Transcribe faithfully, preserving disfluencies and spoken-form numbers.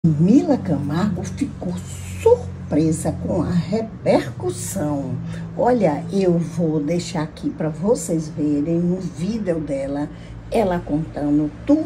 Mila Camargo ficou surpresa com a repercussão. Olha, eu vou deixar aqui para vocês verem no vídeo dela, ela contando tudo.